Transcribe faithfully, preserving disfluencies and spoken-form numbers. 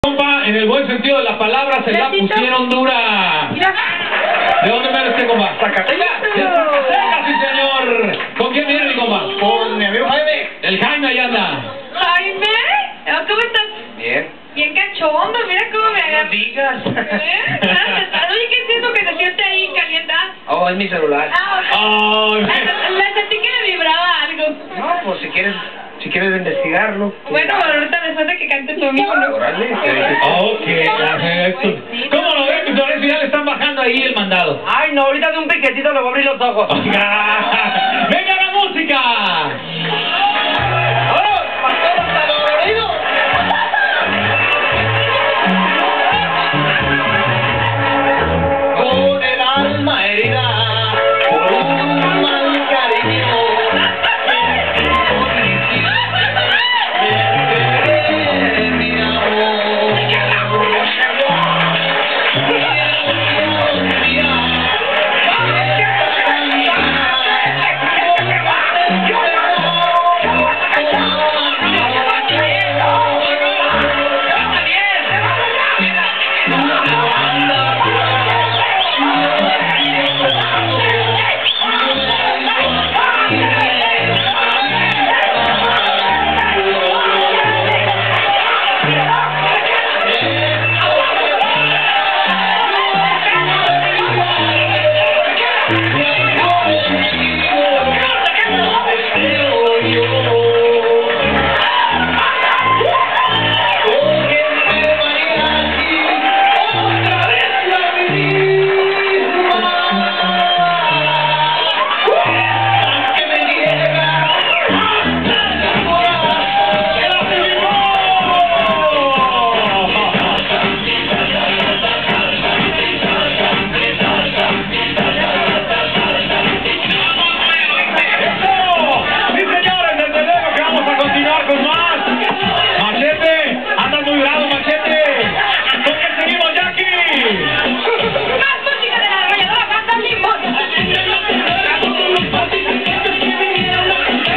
Compa, en el buen sentido de la palabra, se la pusieron dura. Mira. ¿De dónde viene este compa? Zacatecas. ¡De Zacatecas, sí señor! ¿Con quién viene mi compa? Con mi amigo Jaime. El Jaime allá anda. Jaime, ¿cómo estás? Bien. Bien cachondo, mira cómo me agarra. No digas. ¿Eh? Oye, ¿qué es eso que se siente ahí calienta? Oh, es mi celular. Ah, Ay, la, la sentí que me vibraba algo. No, pues si quieres, si quieres investigarlo. Bueno, ahorita después de que cante tu amigo, ¿no? Órale. ok, perfecto. ¿Cómo lo ves, mi Florencio? Ya le están bajando ahí el mandado. Ay, no, ahorita de un piquetito le voy a abrir los ojos. Oiga.